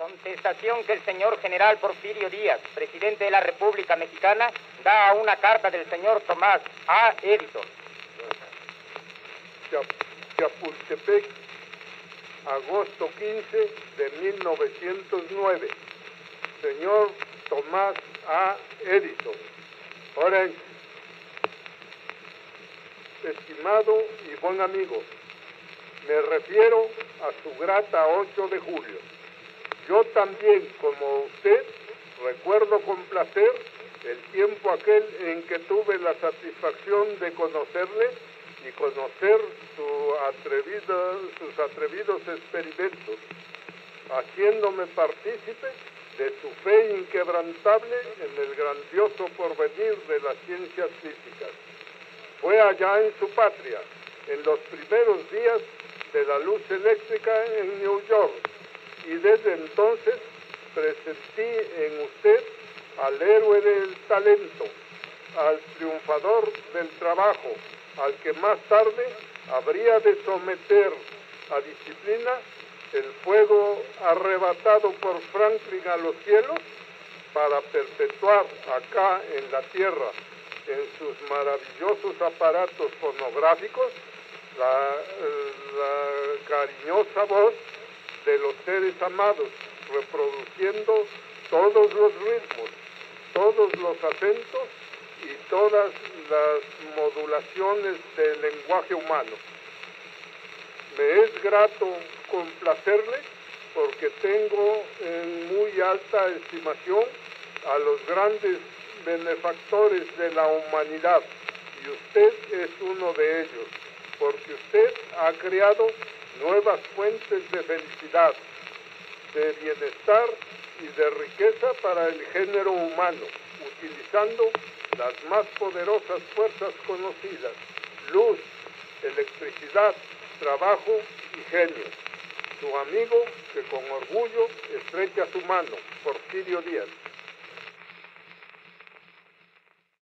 Contestación que el señor general Porfirio Díaz, presidente de la República Mexicana, da a una carta del señor Tomás A. Edison. Chapultepec, agosto 15 de 1909. Señor Tomás A. Edison. Orange. Estimado y buen amigo, me refiero a su grata 8 de julio. Yo también, como usted, recuerdo con placer el tiempo aquel en que tuve la satisfacción de conocerle y conocer sus atrevidos experimentos, haciéndome partícipe de su fe inquebrantable en el grandioso porvenir de las ciencias físicas. Fue allá en su patria, en los primeros días de la luz eléctrica en New York, y desde entonces presentí en usted al héroe del talento, al triunfador del trabajo, al que más tarde habría de someter a disciplina el fuego arrebatado por Franklin a los cielos para perpetuar acá en la tierra, en sus maravillosos aparatos fonográficos, la cariñosa voz de los seres amados, reproduciendo todos los ritmos, todos los acentos y todas las modulaciones del lenguaje humano. Me es grato complacerle porque tengo en muy alta estimación a los grandes benefactores de la humanidad, y usted es uno de ellos, porque usted ha creado nuevas fuentes de felicidad, de bienestar y de riqueza para el género humano, utilizando las más poderosas fuerzas conocidas: luz, electricidad, trabajo y genio. Su amigo, que con orgullo estrecha su mano, Porfirio Díaz.